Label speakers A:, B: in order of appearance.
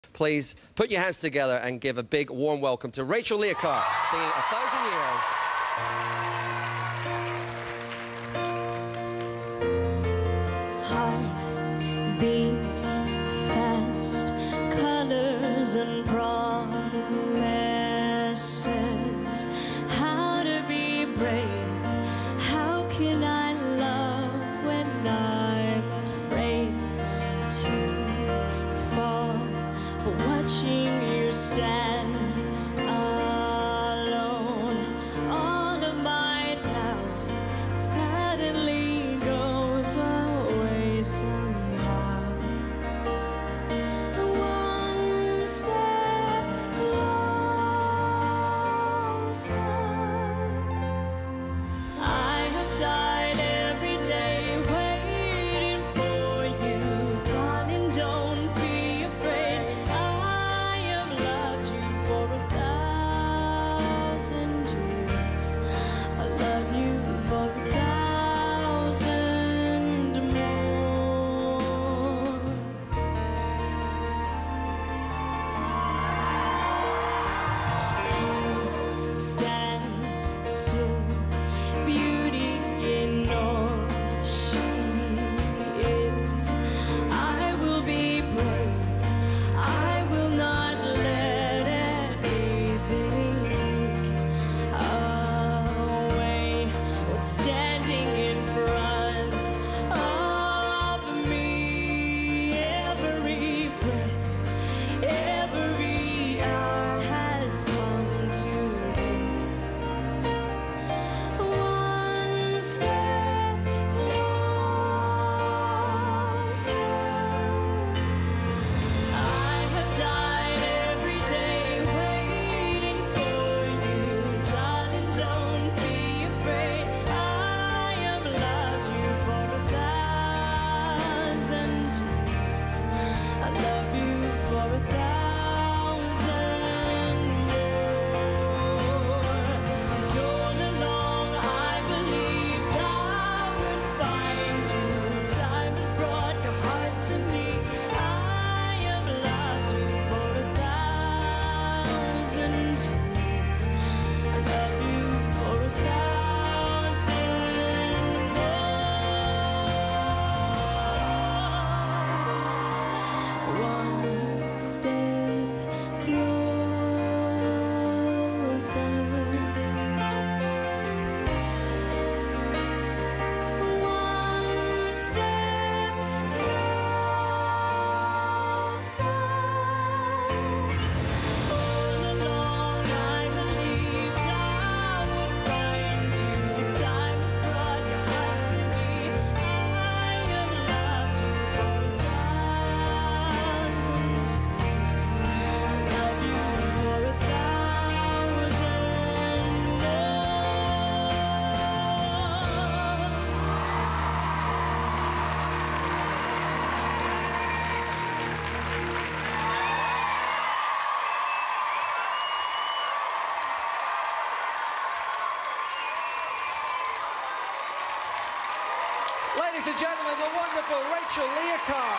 A: Please put your hands together and give a big warm welcome to Rachel Leahcar singing 1,000 Years.
B: Heart beats fast, colors and promises. How to be brave, how can I love when I'm afraid to fall? Watching you stand alone, all of my doubt suddenly goes away somehow. One step closer. I have died every day waiting for you, darling, don't be afraid. I have loved you for 1,000 years. I love you for 1,000 more. Time stands still, beauty in all she is. I will be brave, I will not let anything take away what's standing in front of me. Every breath, every hour has come to this. One step closer. I have died every day waiting for you, darling, don't be afraid. I have loved you for 1,000 years. I love you for 1,000 more. And all along I believed I would find you. Time has brought your heart to me. I have loved you for 1,000 years. I love you for 1,000 more. One step closer. One step closer. All along I believed I would find you. Time has brought your heart to me. I have loved you for 1,000 years. I love you for 1,000 more.
A: Ladies and gentlemen, the wonderful Rachel Leahcar.